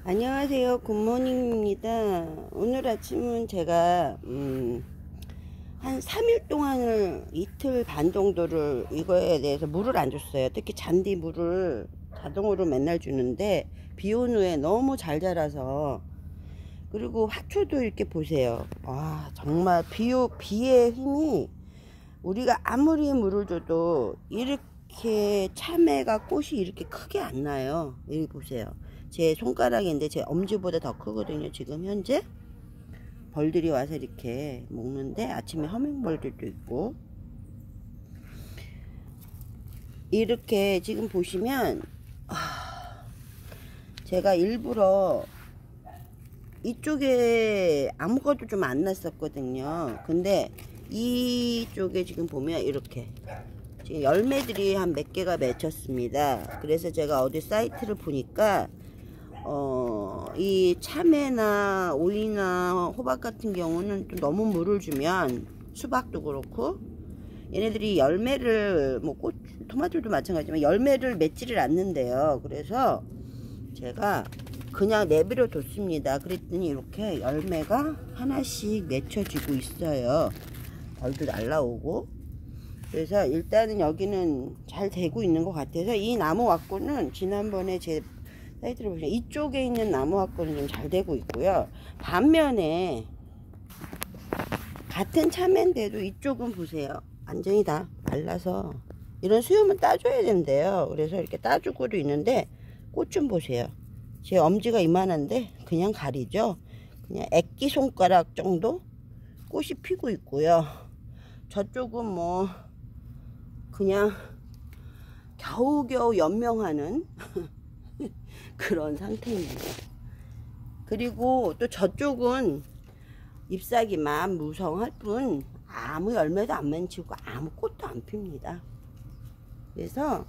안녕하세요. 굿모닝입니다. 오늘 아침은 제가 한 3일 동안을 이틀 반 정도를 이거에 대해서 물을 안 줬어요. 특히 잔디 물을 자동으로 맨날 주는데 비 온 후에 너무 잘 자라서, 그리고 화초도 이렇게 보세요. 와, 정말 비의 힘이, 우리가 아무리 물을 줘도 이렇게 참외가 꽃이 이렇게 크게 안 나요. 여기 보세요. 제 손가락인데 제 엄지보다 더 크거든요. 지금 현재 벌들이 와서 이렇게 먹는데, 아침에 허밍벌들도 있고, 이렇게 지금 보시면 제가 일부러 이쪽에 아무것도 좀 안 났었거든요. 근데 이쪽에 지금 보면 이렇게 지금 열매들이 한 몇 개가 맺혔습니다. 그래서 제가 어디 사이트를 보니까 이 참외나 오이나 호박 같은 경우는 또 너무 물을 주면, 수박도 그렇고, 얘네들이 열매를, 뭐 토마토도 마찬가지지만 열매를 맺지를 않는데요. 그래서 제가 그냥 내버려 뒀습니다. 그랬더니 이렇게 열매가 하나씩 맺혀지고 있어요. 벌도 날라오고. 그래서 일단은 여기는 잘 되고 있는 것 같아서, 이 나무 와꾸는 지난번에 제 사이트를 보시면 이쪽에 있는 나무 와꾸는 좀 잘 되고 있고요. 반면에 같은 참외인데도 이쪽은 보세요. 완전히 다 말라서, 이런 수염은 따줘야 된대요. 그래서 이렇게 따주고도 있는데, 꽃 좀 보세요. 제 엄지가 이만한데 그냥 가리죠. 그냥 애기 손가락 정도 꽃이 피고 있고요. 저쪽은 뭐 그냥 겨우겨우 연명하는 그런 상태입니다. 그리고 또 저쪽은 잎사귀만 무성할 뿐 아무 열매도 안 맺히고 아무 꽃도 안 핍니다. 그래서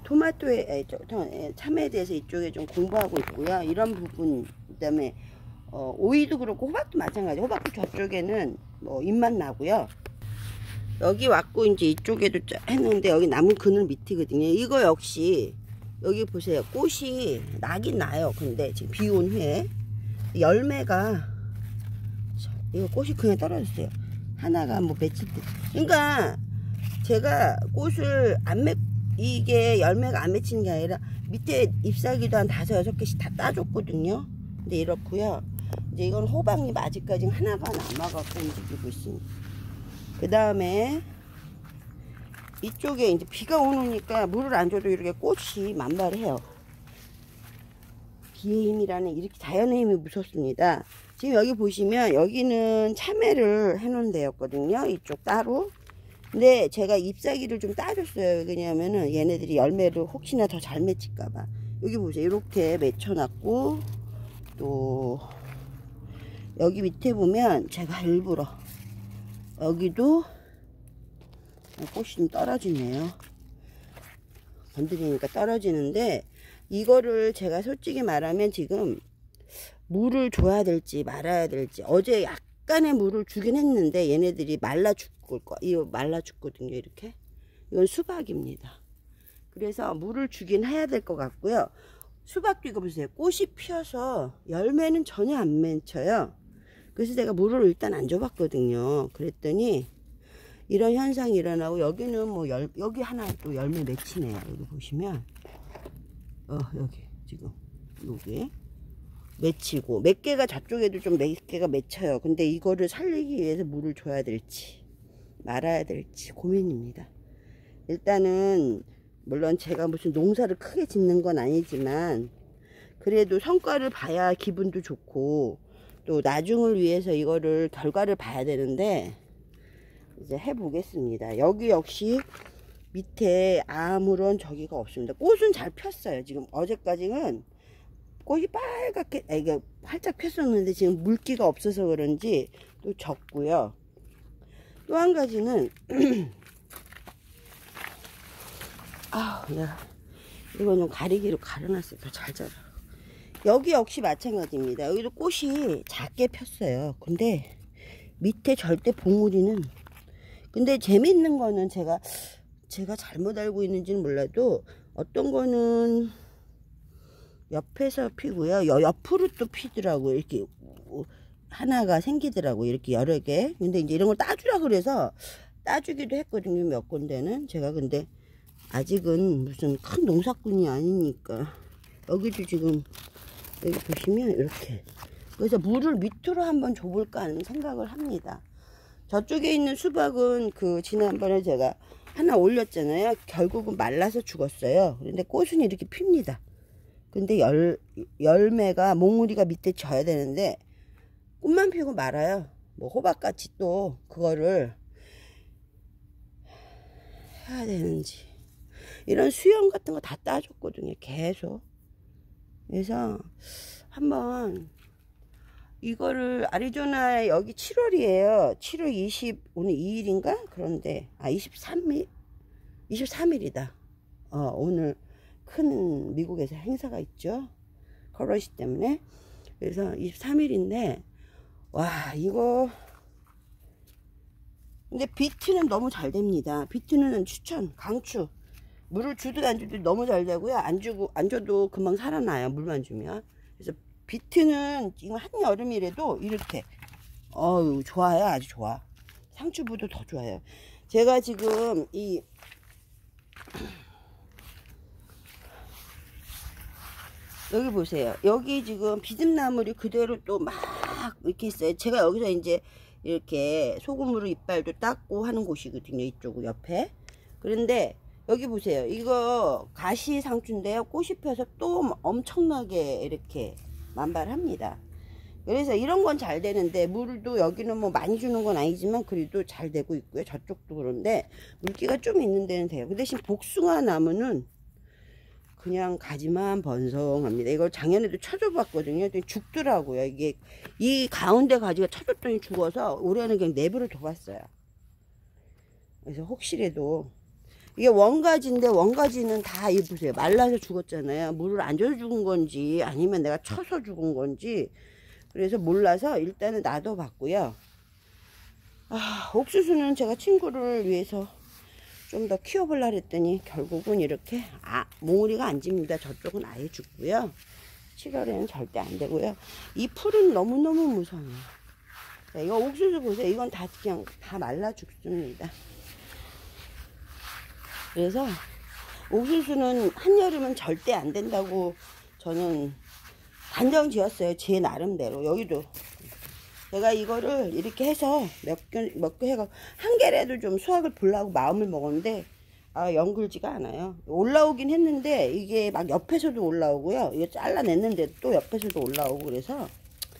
참외에 대해서 이쪽에 좀 공부하고 있고요. 이런 부분, 그다음에 오이도 그렇고 호박도 마찬가지. 호박도 저쪽에는 뭐 잎만 나고요. 여기 왔고 이제 이쪽에도 했는데, 여기 나무 그늘 밑이거든요. 이거 역시 여기 보세요. 꽃이 나긴 나요. 근데 지금 비 온 후에 열매가, 이거 꽃이 그냥 떨어졌어요. 하나가 뭐 며칠 때. 그러니까 제가 꽃을 이게 열매가 안 맺히는 게 아니라 밑에 잎사귀도 한 5, 6개씩 다 따줬거든요. 근데 이렇고요. 이제 이건 호박잎 아직까지 하나가 남아갖고 움직이고 있습니다. 그 다음에 이쪽에 이제 비가 오니까 물을 안 줘도 이렇게 꽃이 만발해요. 비의 힘이라는, 이렇게 자연의 힘이 무섭습니다. 지금 여기 보시면 여기는 참외를 해놓은 데였거든요. 이쪽 따로. 근데 제가 잎사귀를 좀 따줬어요. 왜냐면은 얘네들이 열매를 혹시나 더 잘 맺힐까봐. 여기 보세요. 이렇게 맺혀놨고, 또 여기 밑에 보면 제가 일부러, 여기도 꽃이 좀 떨어지네요. 건드리니까 떨어지는데, 이거를 제가 솔직히 말하면 지금 물을 줘야 될지 말아야 될지, 어제 약간의 물을 주긴 했는데 얘네들이 말라 죽을 거야. 이거 말라 죽거든요. 이렇게. 이건 수박입니다. 그래서 물을 주긴 해야 될 것 같고요. 수박도 이거 보세요. 꽃이 피어서 열매는 전혀 안 맺혀요. 그래서 제가 물을 일단 안 줘봤거든요. 그랬더니 이런 현상이 일어나고, 여기는 뭐 여기 하나 또 열매 맺히네요. 여기 보시면 여기 지금 여기 맺히고, 몇 개가 저쪽에도 좀 몇 개가 맺혀요. 근데 이거를 살리기 위해서 물을 줘야 될지 말아야 될지 고민입니다. 일단은 물론 제가 무슨 농사를 크게 짓는 건 아니지만, 그래도 성과를 봐야 기분도 좋고, 또 나중을 위해서 이거를 결과를 봐야 되는데, 이제 해보겠습니다. 여기 역시 밑에 아무런 저기가 없습니다. 꽃은 잘 폈어요. 지금 어제까지는 꽃이 빨갛게, 이게 활짝 폈었는데 지금 물기가 없어서 그런지 또 적고요. 또 한 가지는 내가 이거 좀 가리기로 가려놨어요. 더 잘 자라. 여기 역시 마찬가지입니다. 여기도 꽃이 작게 폈어요. 근데 밑에 절대 봉우리는, 근데 재밌는 거는 제가 잘못 알고 있는지는 몰라도, 어떤 거는 옆에서 피고요. 옆으로 또 피더라고요. 이렇게 하나가 생기더라고요. 이렇게 여러 개. 근데 이제 이런 걸 따주라 그래서 따주기도 했거든요. 몇 군데는. 제가 근데 아직은 무슨 큰 농사꾼이 아니니까. 여기도 지금 여기 보시면 이렇게. 그래서 물을 밑으로 한번 줘볼까 하는 생각을 합니다. 저쪽에 있는 수박은 그 지난번에 제가 하나 올렸잖아요. 결국은 말라서 죽었어요. 그런데 꽃은 이렇게 핍니다. 근데 열매가 몽우리가 밑에 져야 되는데 꽃만 피고 말아요. 뭐 호박같이 또 그거를 해야 되는지. 이런 수염 같은 거 다 따줬거든요. 계속. 그래서 한번 이거를 아리조나에 여기 7월이에요. 7월 20 오늘 2일인가? 그런데 23일이다. 오늘 큰 미국에서 행사가 있죠. 커러시 때문에. 그래서 23일인데 와 이거 근데 비트는 너무 잘 됩니다. 비트는 추천 강추. 물을 주든 안 주든 너무 잘 되고요. 안 줘도 금방 살아나요. 물만 주면. 그래서 비트는 지금 한여름이라도 이렇게 좋아요. 아주 좋아. 상추보다 더 좋아요. 제가 지금 여기 보세요. 여기 지금 비듬나물이 그대로 또 막 이렇게 있어요. 제가 여기서 이제 이렇게 소금으로 이빨도 닦고 하는 곳이거든요. 이쪽 옆에. 그런데 여기 보세요. 이거 가시 상추인데요. 꽃이 펴서 또 엄청나게 이렇게 만발합니다. 그래서 이런 건 잘 되는데 물도 여기는 뭐 많이 주는 건 아니지만 그래도 잘 되고 있고요. 저쪽도 그런데 물기가 좀 있는 데는 돼요. 그 대신 복숭아 나무는 그냥 가지만 번성합니다. 이걸 작년에도 쳐줘 봤거든요. 죽더라고요. 이게 이 가운데 가지가 쳐줬더니 죽어서 올해는 그냥 내부를 둬봤어요. 그래서 혹시라도 이게 원가지인데 원가지는 다 보세요. 말라서 죽었잖아요. 물을 안 줘서 죽은 건지 아니면 내가 쳐서 죽은 건지 그래서 몰라서 일단은 놔둬봤고요. 옥수수는 제가 친구를 위해서 좀 더 키워보려고 했더니 결국은 이렇게 몽우리가 안 집니다. 저쪽은 아예 죽고요. 7월에는 절대 안 되고요. 이 풀은 너무너무 무성해요. 자, 이거 옥수수 보세요. 이건 다 그냥 다 말라 죽습니다. 그래서 옥수수는 한여름은 절대 안 된다고 저는 단정 지었어요. 제 나름대로. 여기도 제가 이거를 이렇게 해서 몇 개 해가 한 개라도 좀 수확을 보려고 마음을 먹었는데 연글지가 않아요. 올라오긴 했는데 이게 막 옆에서도 올라오고요. 이거 잘라냈는데 또 옆에서도 올라오고 그래서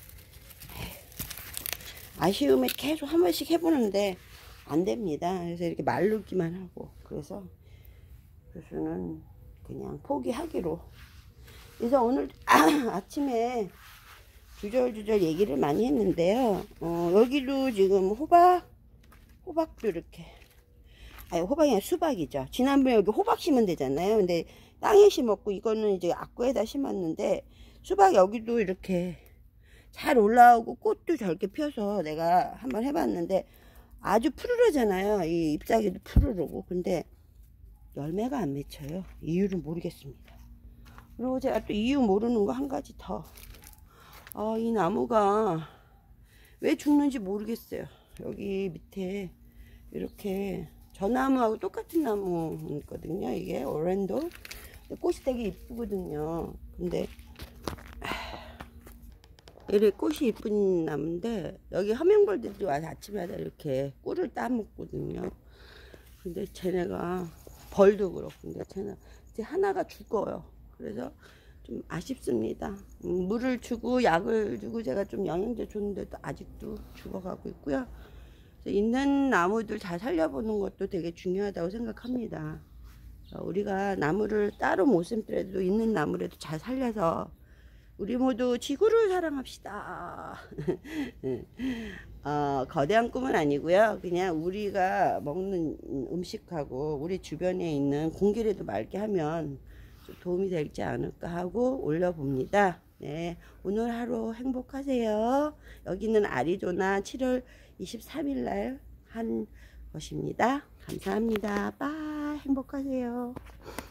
아쉬움에 계속 한 번씩 해보는데 안 됩니다. 그래서 이렇게 말르기만 하고 그래서 교수는 그냥 포기하기로. 그래서 오늘 아침에 주절주절 얘기를 많이 했는데요. 여기도 지금 호박도 이렇게 호박이 아니라 수박이죠. 지난번에 여기 호박 심으면 되잖아요. 근데 땅에 심었고 이거는 이제 악구에다 심었는데 수박 여기도 이렇게 잘 올라오고 꽃도 저렇게 펴서 내가 한번 해봤는데 아주 푸르르잖아요. 이 잎사귀도 푸르르고. 근데 열매가 안 맺혀요. 이유를 모르겠습니다. 그리고 제가 또 이유 모르는 거 한 가지 더. 이 나무가 왜 죽는지 모르겠어요. 여기 밑에 이렇게 저 나무하고 똑같은 나무거든요. 이게 오렌도. 꽃이 되게 이쁘거든요. 근데 이렇게 꽃이 이쁜 나무인데 여기 화명벌들이 와서 아침마다 이렇게 꿀을 따먹거든요. 근데 쟤네가 벌도 그렇고 근데 쟤네 이제 하나가 죽어요. 그래서 좀 아쉽습니다. 물을 주고 약을 주고 제가 좀 영양제 줬는데도 아직도 죽어가고 있고요. 있는 나무들 잘 살려보는 것도 되게 중요하다고 생각합니다. 우리가 나무를 따로 못 심더라도 있는 나무라도 잘 살려서 우리 모두 지구를 사랑합시다. 거대한 꿈은 아니고요. 그냥 우리가 먹는 음식하고 우리 주변에 있는 공기라도 맑게 하면 좀 도움이 되지 않을까 하고 올려봅니다. 네, 오늘 하루 행복하세요. 여기는 아리조나 7월 23일 날 한 것입니다. 감사합니다. 빠이 행복하세요.